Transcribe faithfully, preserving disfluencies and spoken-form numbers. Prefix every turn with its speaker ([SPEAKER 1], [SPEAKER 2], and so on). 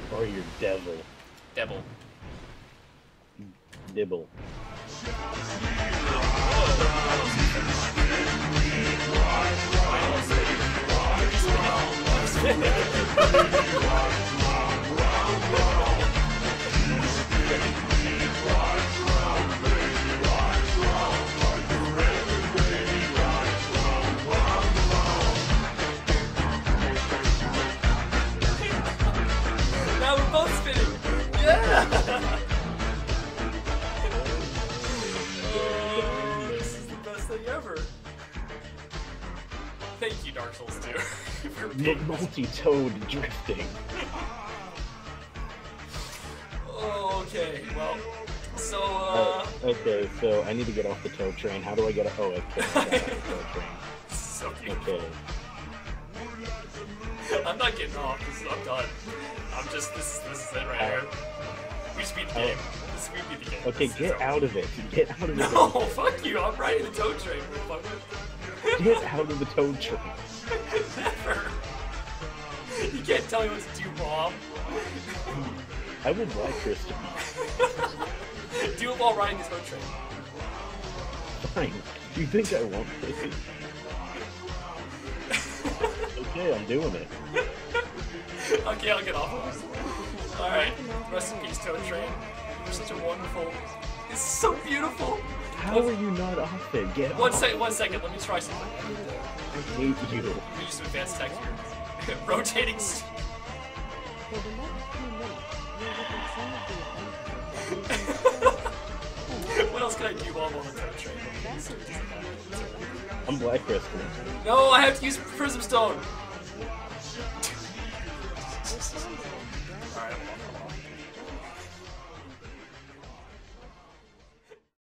[SPEAKER 1] Or your devil.
[SPEAKER 2] Devil.
[SPEAKER 1] Dibble.
[SPEAKER 2] Now we're both spinning. Yeah. Oh, this is the best thing ever. Thank you, Dark Souls two. for being-
[SPEAKER 1] Multi-toed drifting.
[SPEAKER 2] Oh, okay. Well, so
[SPEAKER 1] Uh,
[SPEAKER 2] uh.
[SPEAKER 1] okay, so I need to get off the tow train. How do I get off? Oh, okay. I got off the tow train.
[SPEAKER 2] So beautiful.
[SPEAKER 1] Okay.
[SPEAKER 2] I'm not getting off. This is, I'm done. I'm just. This is this is it right here. We just beat the
[SPEAKER 1] Oh.
[SPEAKER 2] game. This we beat the game.
[SPEAKER 1] Okay,
[SPEAKER 2] This is
[SPEAKER 1] get
[SPEAKER 2] over.
[SPEAKER 1] out of it. Get out of it.
[SPEAKER 2] No, fuck you. I'm riding the tow train. motherfucker.
[SPEAKER 1] Get out of the tow train.
[SPEAKER 2] Never. You can't tell me what to do, Bob.
[SPEAKER 1] I would like Chris to be
[SPEAKER 2] Do it while riding the tow train.
[SPEAKER 1] fine. Do you think I want this? Okay, I'm doing it.
[SPEAKER 2] Okay, I'll get off of this. Alright, rest in peace, tow train. You're such a wonderful. It's so beautiful.
[SPEAKER 1] How are you not off it? Get
[SPEAKER 2] One
[SPEAKER 1] off.
[SPEAKER 2] second, one second. Let me try something.
[SPEAKER 1] I hate you.
[SPEAKER 2] Let me use some advanced tech here. Rotating. St
[SPEAKER 3] For the next few minutes, you will be some of the
[SPEAKER 2] what else can I do while I'm on the tow train?
[SPEAKER 1] I'm Black Crystal.
[SPEAKER 2] No, I have to use Prism Stone.